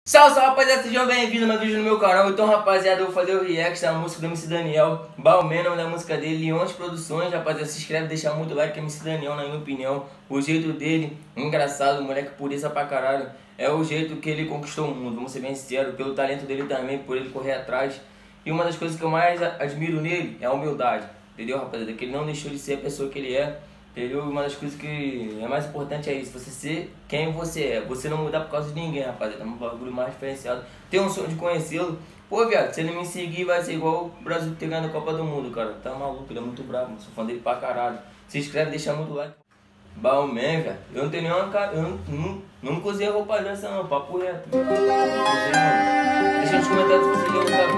Salve, salve, rapaziada, sejam bem-vindos a mais um vídeo no meu canal. Então, rapaziada, eu vou fazer o react da música do MC Daniel, Balmain, nome da música dele, Leões Produções. Rapaziada, se inscreve, deixa muito like, que MC Daniel, na minha opinião, o jeito dele, engraçado, moleque pureza pra caralho, é o jeito que ele conquistou o mundo, vamos ser bem sinceros, pelo talento dele também, por ele correr atrás. E uma das coisas que eu mais admiro nele é a humildade, entendeu, rapaziada? Que ele não deixou de ser a pessoa que ele é. Entendeu? Uma das coisas que é mais importante é isso, você ser quem você é, você não mudar por causa de ninguém, rapaziada, é um bagulho mais diferenciado. Tem um sonho de conhecê-lo, pô, viado, se ele me seguir vai ser igual o Brasil ter ganho a Copa do Mundo, cara, tá maluco, ele é muito bravo, sou fã dele pra caralho. Se inscreve, deixa muito like. Balmain, velho, eu não tenho nenhuma cara, eu nunca usei roupa dessa não, papo reto. Deixa nos comentários se você já usava,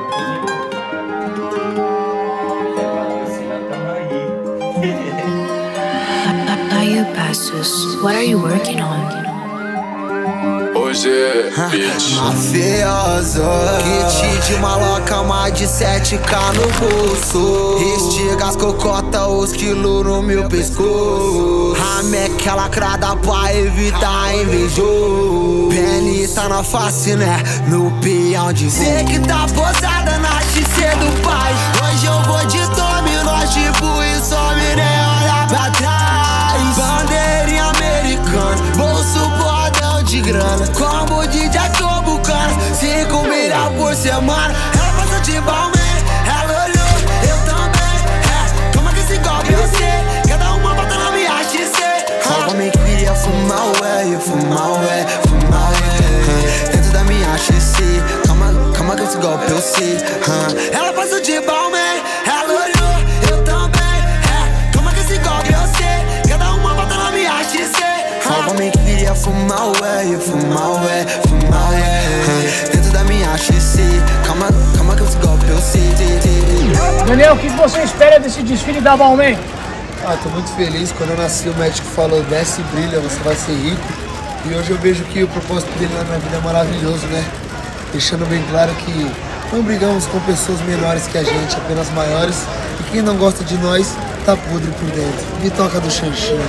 What are you working on? Hoje é bitch mafioso, kit de maloca, mais de 7K no bolso. Estiga as cocota, os quilos no meu pescoço. Rameca lacrada pra evitar invejoso. Penista na face, né? No peão de voo. Cê que tá posada na XC do pai. Hoje eu vou de dominó, tipo e some, né? Olha pra trás. Bandeirinha americana, bolso bordão de grana. Combo de Jacobucana, 5 milhões por semana. Ela passa de Balmain, ela olhou, eu também. Toma que esse golpe eu sei, cada uma bota na minha XC. Ela me queria fumar ué, fumar ué, fumar ué. Dentro da minha XC, calma que esse golpe eu sei. Ela passa de Balmain, ela olhou, eu também. Toma que esse golpe eu sei, cada uma bota na minha XC. Ela me queria fumar ué, fumar ué, fumar ué. Dentro da minha XC, calma que esse golpe eu sei. Daniel, o que você espera desse desfile da Balmain? Tô muito feliz. Quando eu nasci, o médico falou: desce e brilha, você vai ser rico. E hoje eu vejo que o propósito dele na minha vida é maravilhoso, né? Deixando bem claro que não brigamos com pessoas menores que a gente, apenas maiores. E quem não gosta de nós, tá podre por dentro. Me toca do Xanxinho.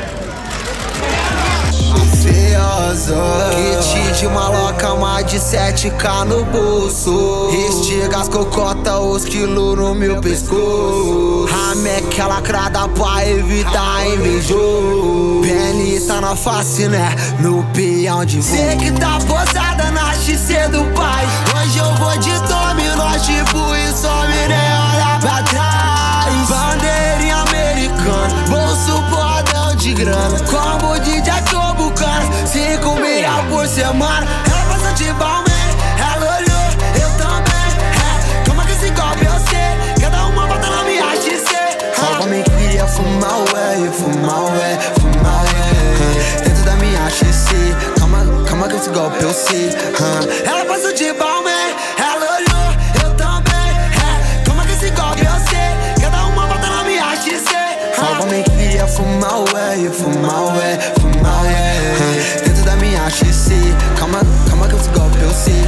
Kit de maloca, mais de 7K no bolso. Estiga as cocota, os quilos no meu pescoço. Rameca lacrada pra evitar invejoso. Penista na face, né? No peão de voo. Cê que tá posada na XC do pai. Hoje eu vou de dominó, tipo e some, né? Olha pra trás. Bandeirinha americana, bolso bordão de grana. Combo de Jacobucana, 5 milhões por semana. Ela passa de Balmain, ela olhou, eu também. Toma que esse golpe eu sei, cada uma bota na minha XC. Ela me queria fumar ué, fumar ué, fumar ué. Dentro da minha XC, calma que esse golpe eu sei. Ela passa de Balmain, ela olhou, eu também. Toma que esse golpe eu sei, cada uma bota na minha XC. Ela me queria fumar ué, fumar ué, fumar ué. Dentro da minha XC, calma que esse golpe eu sei.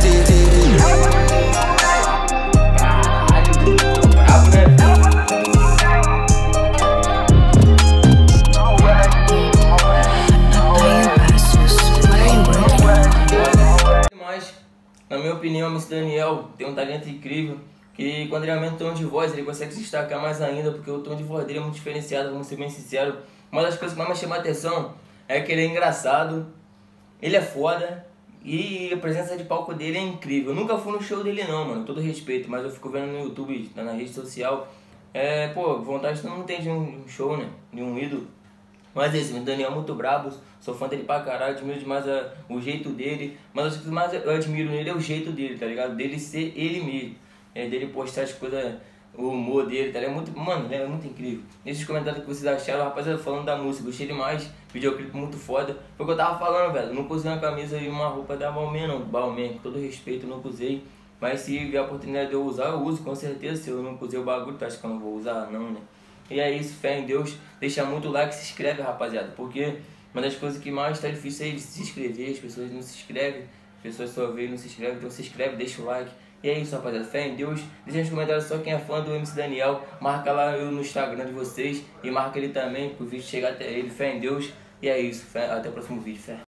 Mas, na minha opinião, o MC Daniel tem um talento incrível. Que quando ele aumenta o tom de voz, ele consegue se destacar mais ainda, porque o tom de voz dele é muito diferenciado, vamos ser bem sinceros. Uma das coisas que mais me chama a atenção é que ele é engraçado, ele é foda e a presença de palco dele é incrível. Eu nunca fui no show dele não, mano, todo respeito, mas eu fico vendo no YouTube, na rede social. Pô, vontade todo mundo tem de um show, né, de um ídolo. Mas esse, o Daniel é muito brabo, sou fã dele pra caralho, admiro demais o jeito dele. Mas o que mais eu admiro nele é o jeito dele, tá ligado? Dele ser ele mesmo. Dele postar as coisas, o humor dele, tá ligado? Mano, é muito incrível. Deixa os comentários que vocês acharam, rapaziada, falando da música, gostei demais, videoclipe muito foda. Foi o que eu tava falando, velho, não usei uma camisa e uma roupa da Balmain não, Balmain, com todo respeito, eu não usei. Mas se vier a oportunidade de eu usar, eu uso, com certeza. Se eu não usei o bagulho, tu acha que eu não vou usar? Não, né? E é isso, fé em Deus, deixa muito like, se inscreve, rapaziada, porque uma das coisas que mais tá difícil é de se inscrever, as pessoas não se inscrevem, as pessoas só veem e não se inscrevem, então se inscreve, deixa o like. E é isso, rapaziada, fé em Deus. Deixa nos comentários só quem é fã do MC Daniel. Marca lá eu no Instagram de vocês e marca ele também, pro vídeo chegar até ele. Fé em Deus. E é isso, até o próximo vídeo, fé.